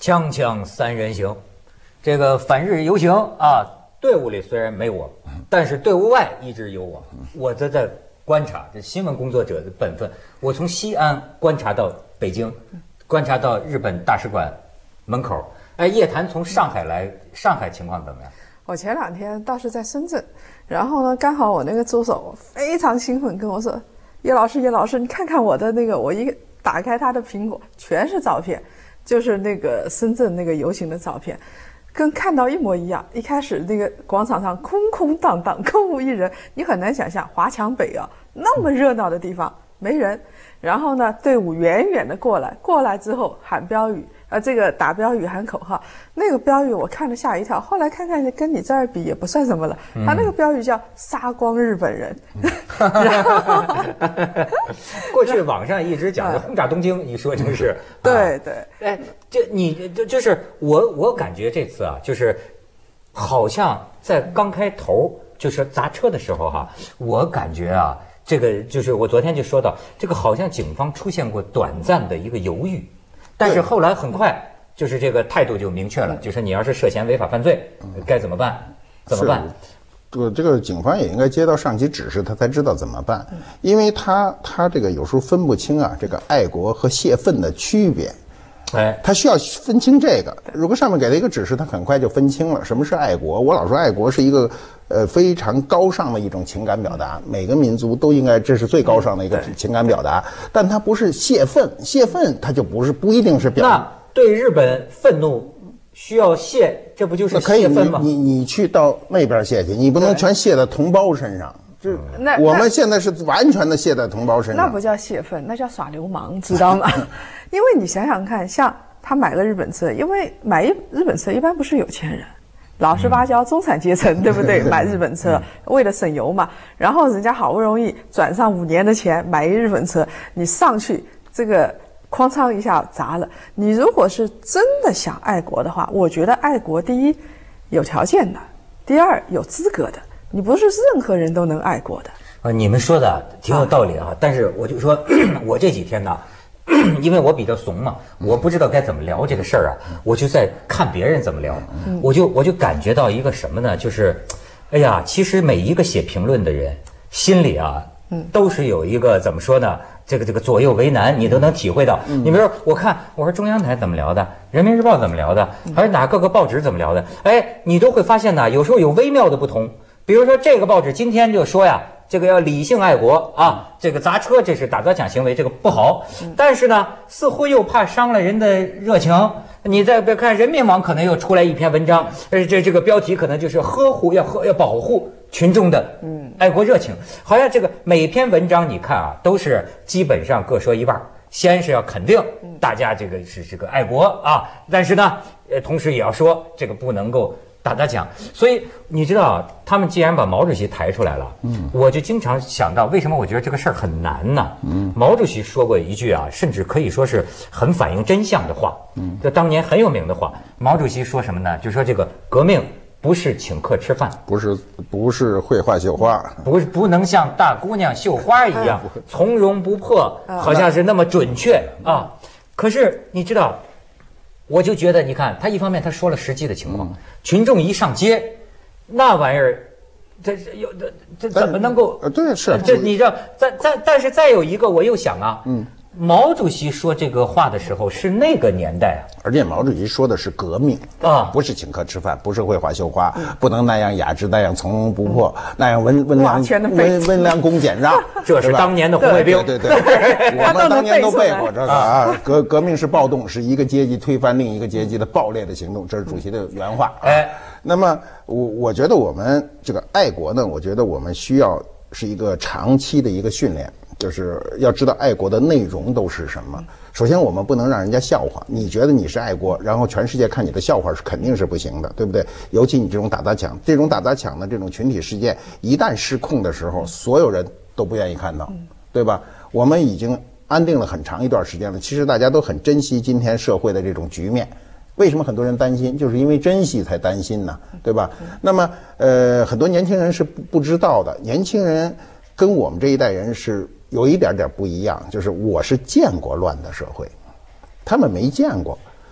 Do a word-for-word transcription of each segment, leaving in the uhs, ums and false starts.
锵锵三人行，这个反日游行啊，队伍里虽然没我，但是队伍外一直有我。我这在观察，这新闻工作者的本分。我从西安观察到北京，观察到日本大使馆门口。哎，叶檀从上海来，上海情况怎么样？ 我前两天倒是在深圳，然后呢，刚好我那个助手非常兴奋跟我说：“叶老师，叶老师，你看看我的那个，我一打开他的苹果，全是照片。”就是那个深圳那个游行的照片，跟看到一模一样。一开始那个广场上空空荡荡，空无一人，你很难想象华强北啊那么热闹的地方没人。然后呢，队伍远远的过来，过来之后喊标语，呃，这个打标语喊口号。那个标语我看了吓一跳，后来看看跟你这儿比也不算什么了。嗯、他那个标语叫“杀光日本人”。然后过去网上一直讲的轰炸东京，一说就是。 对对。 哎，这你这就是我我感觉这次啊，就是好像在刚开头就是砸车的时候哈、啊，我感觉啊。这个就是我昨天就说到，这个好像警方出现过短暂的一个犹豫，但是后来很快就是这个态度就明确了，就是你要是涉嫌违法犯罪，该怎么办？怎么办？ 这个这个警方也应该接到上级指示，他才知道怎么办，因为他他这个有时候分不清啊，这个爱国和泄愤的区别。哎，他需要分清这个。如果上面给了一个指示，他很快就分清了什么是爱国。我老说爱国是一个呃非常高尚的一种情感表达，每个民族都应该这是最高尚的一个情感表达。但它不是泄愤，泄愤它就不是不一定是表达。 那对日本愤怒需要泄，这不就是泄愤吗？ 你你你去到那边泄去，你不能全泄在同胞身上。就我们现在是完全的泄在同胞身上， 那不叫泄愤，那叫耍流氓，知道吗？因为你想想看，像他买了日本车，因为买一日本车一般不是有钱人，老实巴交中产阶层，对不对？买日本车为了省油嘛，然后人家好不容易转上五年的钱买一日本车，你上去这个哐当一下砸了。你如果是真的想爱国的话，我觉得爱国第一有条件的，第二有资格的。你不是任何人都能爱国的啊！你们说的挺有道理啊，但是我就说，我这几天呢，因为我比较怂嘛，我不知道该怎么聊这个事儿啊，我就在看别人怎么聊，我就我就感觉到一个什么呢？就是，哎呀，其实每一个写评论的人心里啊，都是有一个怎么说呢？这个这个左右为难，你都能体会到。你比如说，我看我说中央台怎么聊的，人民日报怎么聊的，还是哪各个报纸怎么聊的，哎，你都会发现呢，有时候有微妙的不同。比如说这个报纸今天就说呀，这个要理性爱国啊，这个砸车这是打砸抢行为，这个不好。但是呢，似乎又怕伤了人的热情。你再别看人民网可能又出来一篇文章，呃，这这个标题可能就是呵护要呵要保护群众的嗯爱国热情。好像这个每篇文章你看啊，都是基本上各说一半。先是要肯定大家这个是这个爱国啊，但是呢，呃，同时也要说这个不能够。打打讲，所以你知道，他们既然把毛主席抬出来了，嗯，我就经常想到，为什么我觉得这个事儿很难呢？嗯，毛主席说过一句啊，甚至可以说是很反映真相的话，嗯，这当年很有名的话。毛主席说什么呢？就说这个革命不是请客吃饭， 不是不是绘画绣花， 不是不能像大姑娘绣花一样从容不迫，好像是那么准确啊。可是你知道。我就觉得，你看他一方面他说了实际的情况，嗯、群众一上街，那玩意儿，这有这这怎么能够？ 呃，对，是这你知道，但但但是再有一个，我又想啊，嗯，毛主席说这个话的时候是那个年代啊， 而且毛主席说的是革命啊，不是请客吃饭，不是绘画绣花，嗯、不能那样雅致，那样从容不迫，嗯、那样温温良温温良恭俭让， 这是当年的红卫兵， 对对对，我们当年都背过这个啊，革革命是暴动，是一个阶级推翻另一个阶级的暴烈的行动，这是主席的原话。哎，那么我我觉得我们这个爱国呢，我觉得我们需要是一个长期的一个训练。就是要知道爱国的内容都是什么。首先，我们不能让人家笑话。你觉得你是爱国，然后全世界看你的笑话是肯定是不行的，对不对？尤其你这种打砸抢，这种打砸抢的这种群体事件，一旦失控的时候，所有人都不愿意看到，对吧？我们已经安定了很长一段时间了，其实大家都很珍惜今天社会的这种局面。为什么很多人担心？就是因为珍惜才担心呢，对吧？那么，呃，很多年轻人是不不知道的，年轻人跟我们这一代人是。有一点点不一样，就是我是见过乱的社会，他们没见过。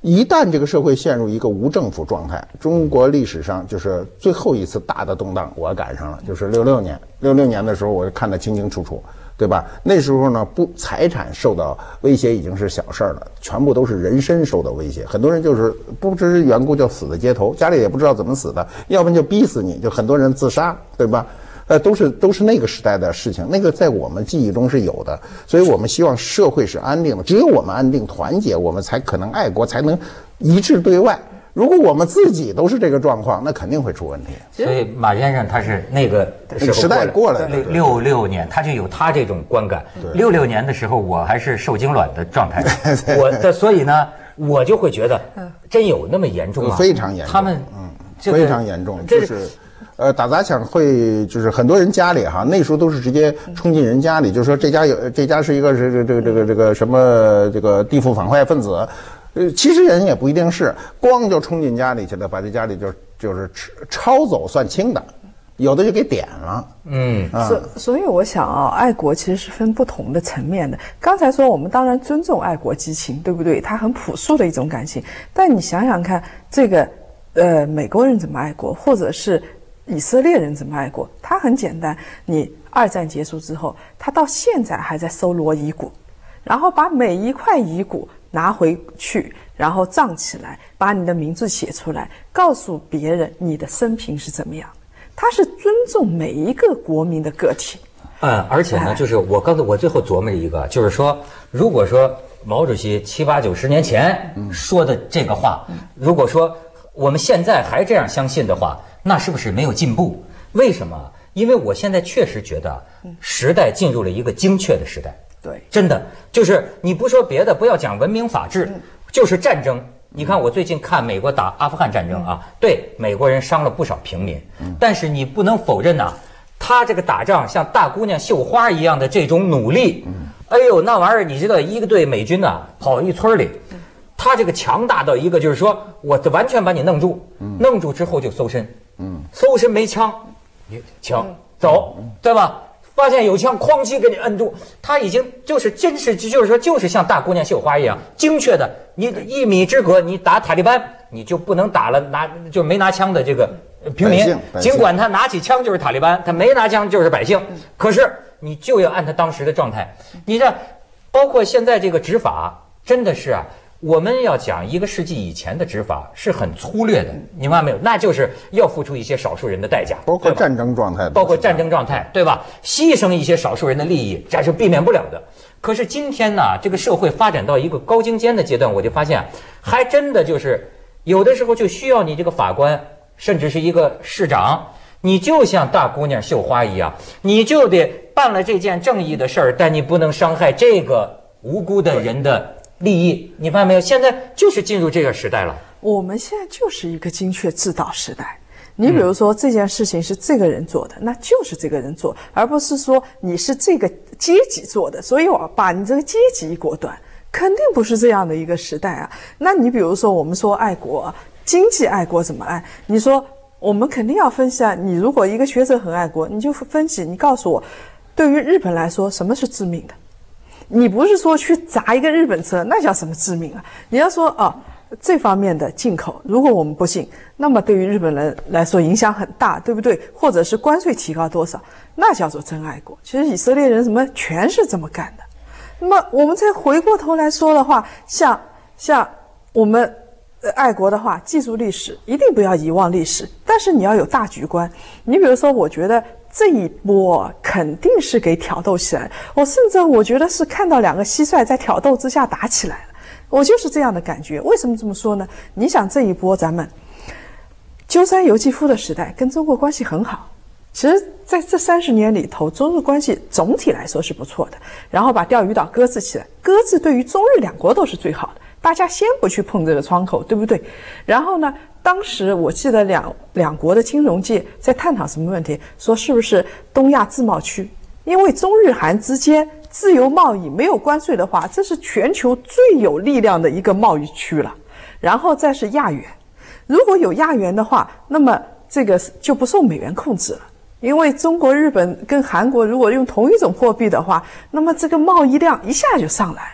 一旦这个社会陷入一个无政府状态，中国历史上就是最后一次大的动荡，我赶上了，就是六六年。六六年的时候，我看得清清楚楚，对吧？那时候呢，不财产受到威胁已经是小事儿了，全部都是人身受到威胁。很多人就是不知缘故就死在街头，家里也不知道怎么死的，要不然就逼死你，就很多人自杀，对吧？呃，都是都是那个时代的事情，那个在我们记忆中是有的，所以我们希望社会是安定的，只有我们安定团结，我们才可能爱国，才能一致对外。如果我们自己都是这个状况，那肯定会出问题。 所以马先生他是那个时代过来的， 六六年他就有他这种观感。六六年的时候，我还是受精卵的状态，我的所以呢，我就会觉得真有那么严重吗？ 非常严重， 他们嗯，非常严重，就是。呃，打砸抢会就是很多人家里哈，那时候都是直接冲进人家里，就说这家有这家是一个是这个这个这个什么这个地富反坏分子，呃，其实人也不一定是，光就冲进家里去了，把这家里就就是抄走算轻的，有的就给点了。 嗯，所所以我想啊，爱国其实是分不同的层面的。刚才说我们当然尊重爱国激情，对不对？它很朴素的一种感情，但你想想看，这个呃美国人怎么爱国，或者是以色列人怎么爱国？他很简单，你二战结束之后，他到现在还在搜罗遗骨，然后把每一块遗骨拿回去，然后葬起来，把你的名字写出来，告诉别人你的生平是怎么样。他是尊重每一个国民的个体。 嗯，而且呢，就是我刚才我最后琢磨了一个，就是说，如果说毛主席七八九十年前说的这个话，如果说我们现在还这样相信的话，那是不是没有进步？为什么？因为我现在确实觉得时代进入了一个精确的时代。 对， 真的就是你不说别的，不要讲文明法治，就是战争。你看我最近看美国打阿富汗战争啊，对美国人伤了不少平民，但是你不能否认呐、啊，他这个打仗像大姑娘绣花一样的这种努力，哎呦那玩意儿你知道，一个队美军呐、啊、跑一村里。他这个强大到一个，就是说，我完全把你弄住，弄住之后就搜身，搜身没枪，你枪走，对吧？发现有枪，哐叽给你摁住。他已经就是真是就是说就是像大姑娘绣花一样精确的，你一米之隔，你打塔利班你就不能打了拿就没拿枪的这个平民，尽管他拿起枪就是塔利班，他没拿枪就是百姓，可是你就要按他当时的状态。你这包括现在这个执法，真的是啊。我们要讲一个世纪以前的执法是很粗略的，你明白没有？那就是要付出一些少数人的代价， 包括战争状态， 包括战争状态，对吧？牺牲一些少数人的利益，这是避免不了的。可是今天呢，这个社会发展到一个高精尖的阶段，我就发现，还真的就是有的时候就需要你这个法官，甚至是一个市长，你就像大姑娘绣花一样，你就得办了这件正义的事儿，但你不能伤害这个无辜的人的利益。你发现没有？现在就是进入这个时代了。 我们现在就是一个精确制导时代。你比如说这件事情是这个人做的，那就是这个人做，而不是说你是这个阶级做的，所以我把你这个阶级一果断，肯定不是这样的一个时代啊。那你比如说我们说爱国，经济爱国怎么爱？你说我们肯定要分析啊。你如果一个学者很爱国，你就分析，你告诉我，对于日本来说什么是致命的？你不是说去砸一个日本车，那叫什么致命啊？你要说啊，这方面的进口，如果我们不进，那么对于日本人来说影响很大，对不对？或者是关税提高多少，那叫做真爱国。其实以色列人什么全是这么干的。那么我们再回过头来说的话，像像我们爱国的话，记住历史，一定不要遗忘历史，但是你要有大局观。你比如说，我觉得这一波肯定是给挑逗起来，我甚至我觉得是看到两个蟋蟀在挑逗之下打起来了，我就是这样的感觉。为什么这么说呢？你想这一波咱们鸠山由纪夫的时代跟中国关系很好，其实在这三十年里头，中日关系总体来说是不错的。然后把钓鱼岛搁置起来，搁置对于中日两国都是最好的，大家先不去碰这个窗口，对不对？然后呢，当时我记得两两国的金融界在探讨什么问题，说是不是东亚自贸区，因为中日韩之间自由贸易没有关税的话，这是全球最有力量的一个贸易区了。然后再是亚元，如果有亚元的话，那么这个就不受美元控制了。因为中国、日本跟韩国如果用同一种货币的话，那么这个贸易量一下就上来了。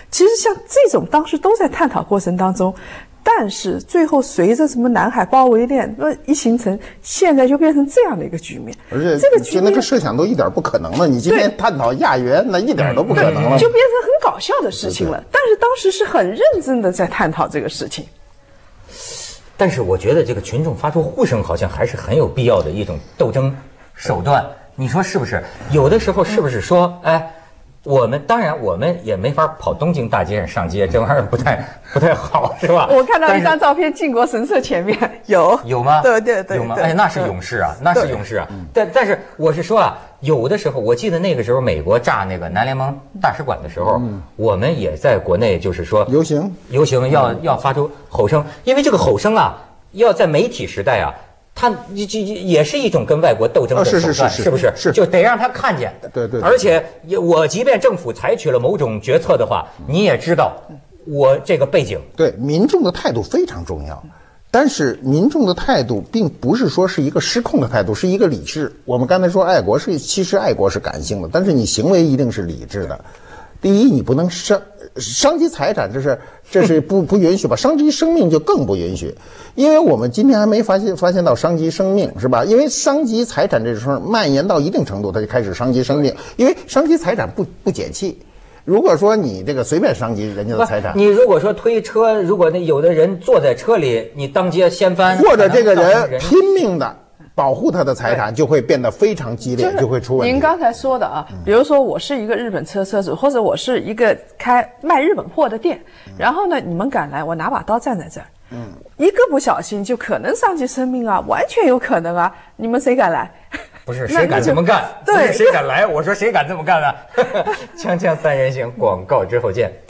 其实像这种当时都在探讨过程当中。但是最后随着什么南海包围链呃一形成，现在就变成这样的一个局面， 而且这个局面那个设想都一点不可能了。你今天探讨亚元，那一点都不可能了， 就变成很搞笑的事情了。但是当时是很认真的在探讨这个事情。 但是我觉得这个群众发出呼声，好像还是很有必要的一种斗争手段。你说是不是？有的时候是不是说，哎？我们当然，我们也没法跑东京大街上上街，这玩意儿不太不太好，是吧？ 我看到一张照片，靖国神社前面有有吗？ 对对对， 有吗？哎，那是勇士啊，那是勇士啊。但但是我是说啊，有的时候，我记得那个时候美国炸那个南联盟大使馆的时候，我们也在国内就是说游行游行要要发出吼声，因为这个吼声啊，要在媒体时代啊。它也也是一种跟外国斗争的手段，是不是？ 是， 就得让他看见。 对对。 而且我即便政府采取了某种决策的话，你也知道我这个背景。 对，民众的态度非常重要，但是民众的态度并不是说是一个失控的态度，是一个理智。我们刚才说爱国是，其实爱国是感性的，但是你行为一定是理智的。第一，你不能伤伤及财产，这是这是不不允许吧？伤及生命就更不允许，因为我们今天还没发现发现到伤及生命，是吧？因为伤及财产这事儿蔓延到一定程度，它就开始伤及生命，因为伤及财产不不解气。如果说你这个随便伤及人家的财产， 你如果说推车，如果那有的人坐在车里，你当街掀翻， 或者这个人拼命的保护他的财产，就会变得非常激烈，就会出问题。 您刚才说的啊，比如说我是一个日本车车主，或者我是一个开卖日本货的店，然后呢，你们赶来，我拿把刀站在这儿，嗯，一个不小心就可能伤及生命啊，完全有可能啊，你们谁敢来？ 不是谁敢这么干？ 对， 谁敢来？我说谁敢这么干呢？锵锵三人行，广告之后见。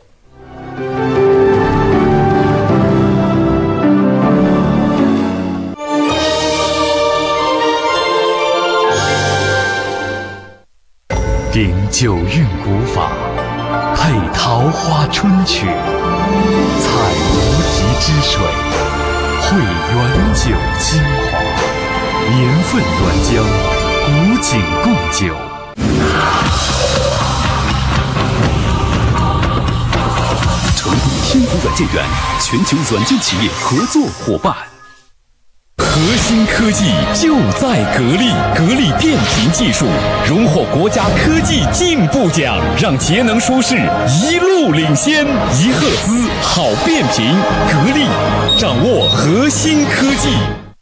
秉九韵古法，配桃花春曲，采无极之水，汇原酒精华，年份原浆，古井贡酒。成都天府软件园，全球软件企业合作伙伴。核心科技就在格力，格力变频技术荣获国家科技进步奖，让节能舒适一路领先。一赫兹好变频，格力掌握核心科技。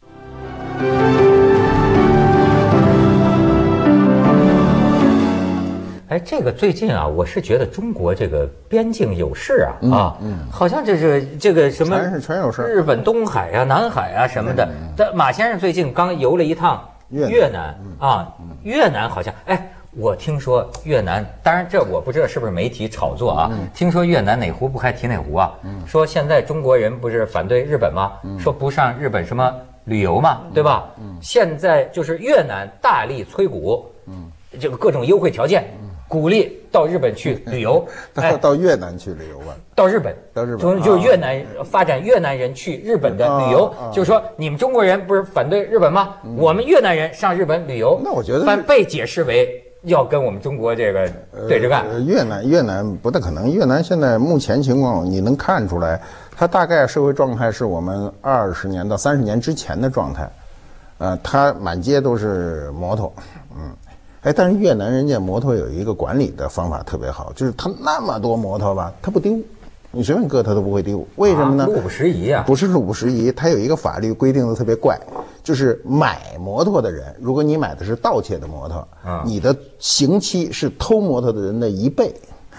哎，这个最近啊，我是觉得中国这个边境有事啊，嗯、啊，嗯，好像这是这个什么， 全是全有事。 日本东海啊、南海啊什么的。但马先生最近刚游了一趟越南啊，越南好像，哎，我听说越南，当然这我不知道是不是媒体炒作啊，听说越南哪壶不开提哪壶啊，说现在中国人不是反对日本吗？说不上日本什么旅游嘛，对吧？现在就是越南大力催鼓，这个各种优惠条件。鼓励到日本去旅游， 到到越南去旅游吧。 到日本， 到日本， 从就是越南发展越南人去日本的旅游，就是说你们中国人不是反对日本吗？我们越南人上日本旅游， 那我觉得反被解释为要跟我们中国这个对着干。 越南越南不太可能，越南现在目前情况你能看出来，它大概社会状态是我们二十年到三十年之前的状态，呃，它满街都是摩托，嗯。哎，但是越南人家摩托有一个管理的方法特别好，就是他那么多摩托吧，他不丢，你随便搁他都不会丢。为什么呢？ 啊、路不拾遗啊！ 不是路不拾遗，他有一个法律规定的特别怪，就是买摩托的人，如果你买的是盗窃的摩托，啊、你的刑期是偷摩托的人的一倍。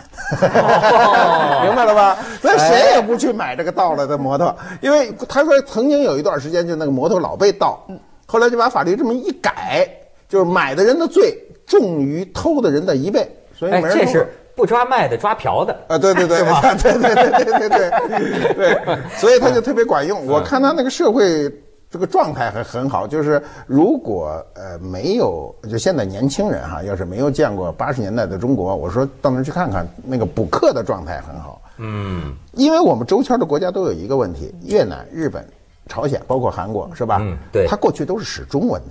哦、明白了吧？所以谁也不去买这个盗了的摩托，因为他说曾经有一段时间就那个摩托老被盗，后来就把法律这么一改，就是买的人的罪重于偷的人的一倍，所以没人偷。 哎，这是不抓卖的抓嫖的啊！对对对， 是吧？ 对对对对对对对，所以他就特别管用。我看他那个社会这个状态还很好，就是如果呃没有就现在年轻人哈，要是没有见过八十年代的中国，我说到那去看看，那个补课的状态很好。嗯，因为我们周圈的国家都有一个问题，越南、日本、朝鲜，包括韩国，是吧？嗯， 对， 他过去都是使中文的。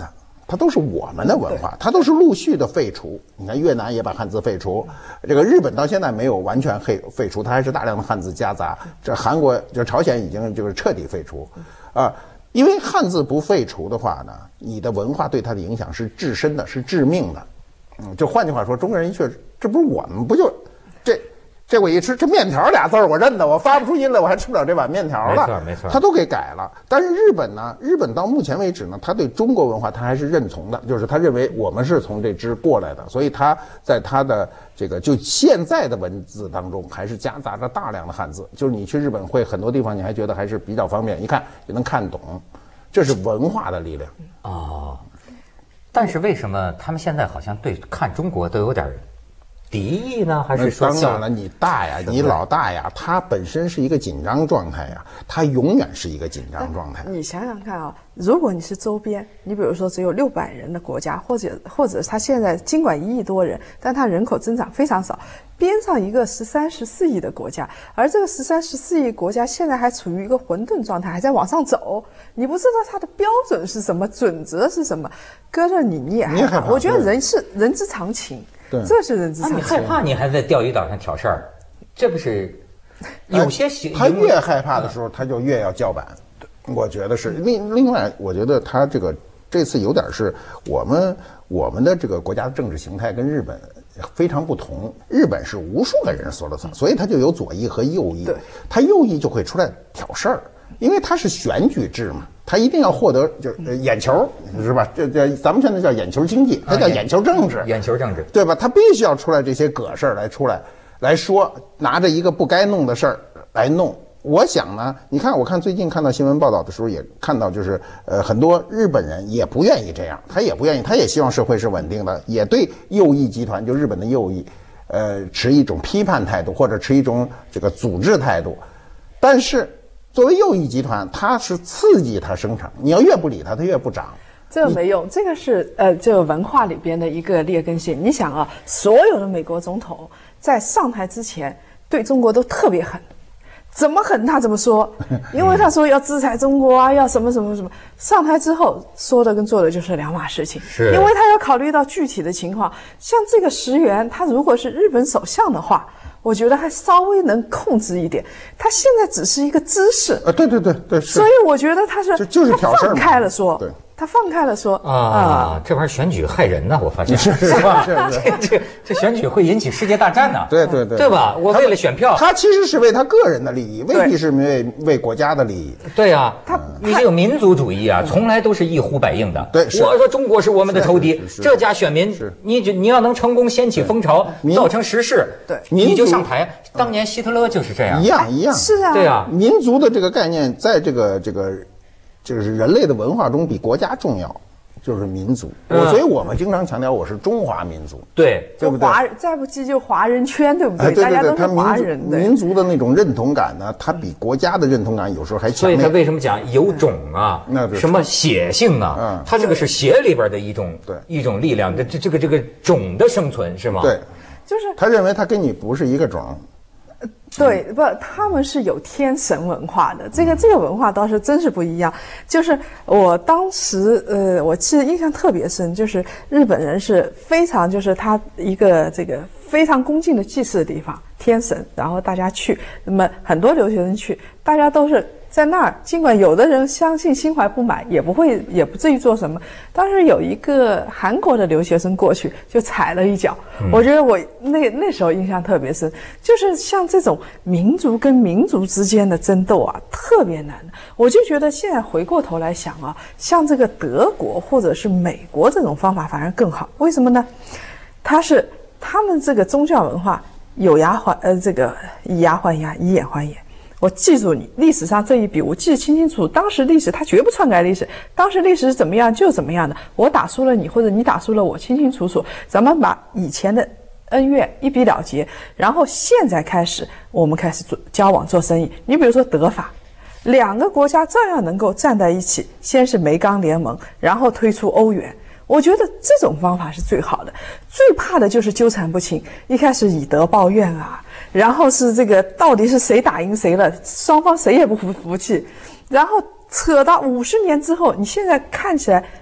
它都是我们的文化，它都是陆续的废除。你看越南也把汉字废除，这个日本到现在没有完全废废除，它还是大量的汉字夹杂。这韩国就朝鲜已经就是彻底废除，啊，因为汉字不废除的话呢，你的文化对它的影响是至深的，是致命的。嗯，就换句话说，中国人却这不是我们不就这。这我一吃，这面条俩字儿我认得，我发不出音来，我还吃不了这碗面条了。 没错没错， 他都给改了。但是日本呢，日本到目前为止呢，他对中国文化他还是认从的，就是他认为我们是从这支过来的，所以他在他的这个就现在的文字当中还是夹杂着大量的汉字。就是你去日本会很多地方你还觉得还是比较方便，一看就能看懂，这是文化的力量。 哦，但是为什么他们现在好像对看中国都有点敌意呢？还是说？ 当然了，你大呀，你老大呀，他本身是一个紧张状态呀，他永远是一个紧张状态。 你想想看啊，如果你是周边，你比如说只有六百人的国家，或者或者他现在尽管一亿多人，但他人口增长非常少，边上一个十三、十四亿的国家，而这个十三、十四亿国家现在还处于一个混沌状态，还在往上走，你不知道它的标准是什么，准则是什么，搁着你你也害怕。我觉得人是人之常情。这是人之常情。 你害怕，你还在钓鱼岛上挑事儿，这不是有些行？ 他越害怕的时候，他就越要叫板。我觉得是另另外，我觉得他这个这次有点是我们我们的这个国家的政治形态跟日本非常不同。日本是无数个人说了算，所以他就有左翼和右翼。他右翼就会出来挑事儿，因为他是选举制嘛。他一定要获得就是眼球，是吧？这这咱们现在叫眼球经济，它叫眼球政治， 眼球政治， 对吧？他必须要出来这些葛事儿来出来来说，拿着一个不该弄的事儿来弄。我想呢，你看，我看最近看到新闻报道的时候，也看到就是呃，很多日本人也不愿意这样，他也不愿意，他也希望社会是稳定的，也对右翼集团，就日本的右翼，呃，持一种批判态度或者持一种这个组织态度，但是。作为右翼集团，它是刺激它生长，你要越不理它，它越不长。 这个没用，这个是呃，这个文化里边的一个劣根性。你想啊，所有的美国总统在上台之前对中国都特别狠，怎么狠他怎么说，因为他说要制裁中国啊，要什么什么什么。上台之后说的跟做的就是两码事情， 是因为他要考虑到具体的情况。像这个石原，他如果是日本首相的话。我觉得还稍微能控制一点，他现在只是一个姿势啊，对对对对， 所以我觉得他是就就是挑事儿， 放开了说， 对， 他放开了说啊，啊这玩意儿选举害人呐，我发现是是吧？ 这这这选举会引起世界大战呐， 对对对， 对吧？我为了选票， 他其实是为他个人的利益，未必是为为国家的利益。 对呀，他你这个民族主义啊，从来都是一呼百应的。 对， 我说中国是我们的仇敌，这家选民，你就你要能成功掀起风潮，造成时势， 对， 你就上台。当年希特勒就是这样， 一样一样， 是啊， 对啊， 民族的这个概念，在这个这个就是人类的文化中比国家重要，就是民族。我所以我们经常强调我是中华民族， 对， 对不对？华人再不济就华人圈，对不对？ 对对对， 大家都是华人。 民族的那种认同感呢，它比国家的认同感有时候还强。 所以他为什么讲有种啊？什么血性啊？它这个是血里边的一种对一种力量，这这这个这个种的生存是吗？ 对， 就是他认为他跟你不是一个种。 对，不，他们是有天神文化的，这个这个文化倒是真是不一样。就是我当时，呃，我记得印象特别深，就是日本人是非常，就是他一个这个非常恭敬的祭祀的地方，天神，然后大家去，那么很多留学生去，大家都是在那儿，尽管有的人相信心怀不满，也不会，也不至于做什么。当时有一个韩国的留学生过去，就踩了一脚。嗯、我觉得我那那时候印象特别深，就是像这种民族跟民族之间的争斗啊，特别难。我就觉得现在回过头来想啊，像这个德国或者是美国这种方法反而更好。为什么呢？它是他们这个宗教文化有牙还呃这个以牙还牙，以眼还眼。我记住你历史上这一笔，我记得清清楚楚。当时历史它绝不篡改历史，当时历史是怎么样就怎么样的。我打输了你，或者你打输了我，清清楚楚。咱们把以前的恩怨一笔了结，然后现在开始，我们开始做交往做生意。你比如说德法，两个国家照样能够站在一起，先是煤钢联盟，然后推出欧元。我觉得这种方法是最好的。最怕的就是纠缠不清，一开始以德报怨啊。然后是这个到底是谁打赢谁了，双方谁也不服服气，然后扯到五十年之后，你现在看起来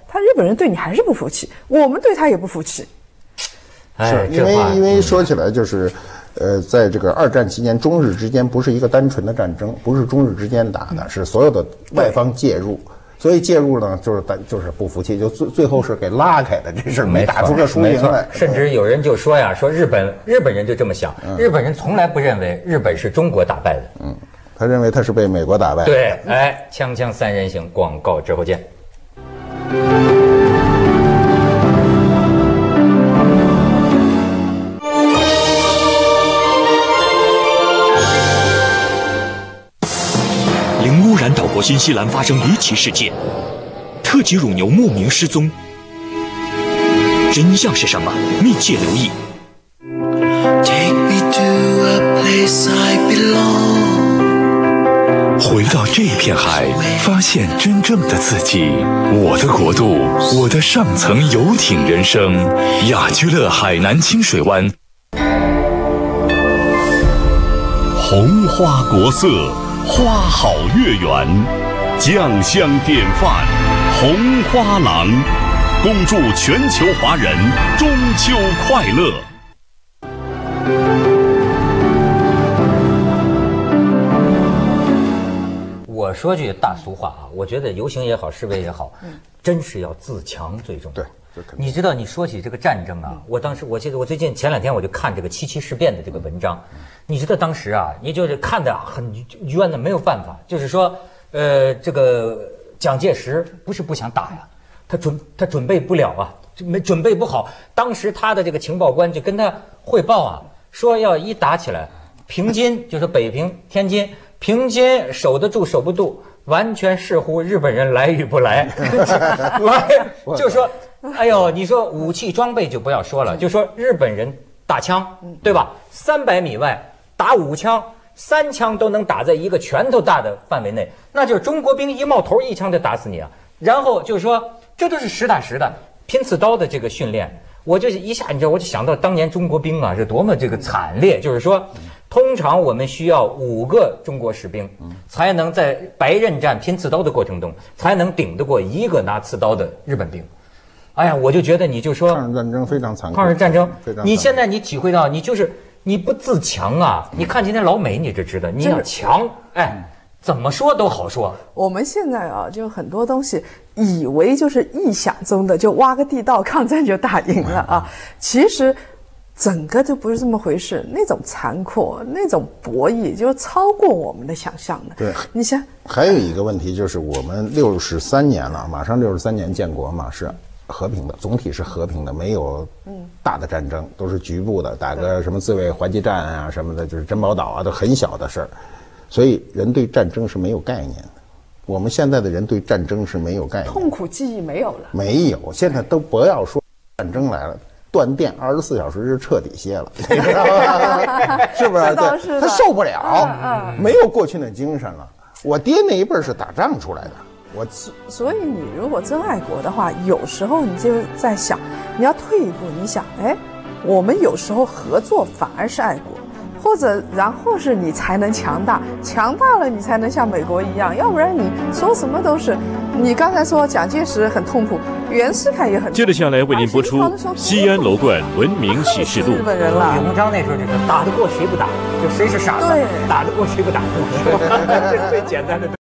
他日本人对你还是不服气，我们对他也不服气。 是因为因为说起来就是，呃，在这个二战期间，中日之间不是一个单纯的战争，不是中日之间打的，是所有的外方介入。所以介入呢，就是就是不服气，就最最后是给拉开的，这事没打出个输赢来。 甚至有人就说呀，说日本日本人就这么想，嗯、日本人从来不认为日本是中国打败的， 嗯，他认为他是被美国打败的。 对，哎，锵锵三人行，广告之后见。 零污染岛国新西兰发生离奇事件，特级乳牛莫名失踪，真相是什么？密切留意。回到这片海，发现真正的自己。我的国度，我的上层游艇人生。雅居乐海南清水湾，红花国色。花好月圆，酱香典范，红花郎，恭祝全球华人中秋快乐。 我说句大俗话啊，我觉得游行也好，示威也好，真是要自强最重要。 对， 你知道，你说起这个战争啊，我当时我记得我最近前两天我就看这个七七事变的这个文章。你知道当时啊，你就是看的很冤的，没有办法。就是说，呃，这个蒋介石不是不想打呀，他准他准备不了啊，没准备不好。当时他的这个情报官就跟他汇报啊，说要一打起来，平津就是北平、天津，平津守得住守不住，完全视乎日本人来与不来。来，就说，哎呦，你说武器装备就不要说了，就说日本人打枪，对吧？三百米外。打五枪，三枪都能打在一个拳头大的范围内，那就是中国兵一冒头一枪就打死你啊！然后就是说，这都是实打实的拼刺刀的这个训练。我就一下，你知道，我就想到当年中国兵啊是多么这个惨烈。就是说，通常我们需要五个中国士兵，才能在白刃战拼刺刀的过程中，才能顶得过一个拿刺刀的日本兵。哎呀，我就觉得你就说， 抗日战争非常残酷。 抗日战争，你现在你体会到，你就是。你不自强啊！你看今天老美，你就知道你要强，哎，怎么说都好说。 我们现在啊，就很多东西以为就是臆想中的，就挖个地道，抗战就打赢了啊。其实整个就不是这么回事，那种残酷，那种博弈，就超过我们的想象的。 对， 你想， 还有一个问题就是，我们六十三年了，马上六十三年建国嘛，是。和平的，总体是和平的，没有大的战争，都是局部的，打个什么自卫还击战啊什么的，就是珍宝岛啊，都很小的事儿。所以人对战争是没有概念的。我们现在的人对战争是没有概念， 痛苦记忆没有了， 没有，现在都不要说战争来了，断电二十四小时就彻底歇了，你知道吗？是不是？对，他受不了，没有过去那精神了。我爹那一辈是打仗出来的。我所以你如果真爱国的话，有时候你就在想，你要退一步，你想，哎，我们有时候合作反而是爱国，或者然后是你才能强大，强大了你才能像美国一样，要不然你说什么都是。你刚才说蒋介石很痛苦，袁世凯也很痛苦。 接着下来为您播出《西安楼冠文明启示录》。 日本人了， 李鸿章那时候就是打得过谁不打，就谁是傻子，打得过谁不打，这是最简单的。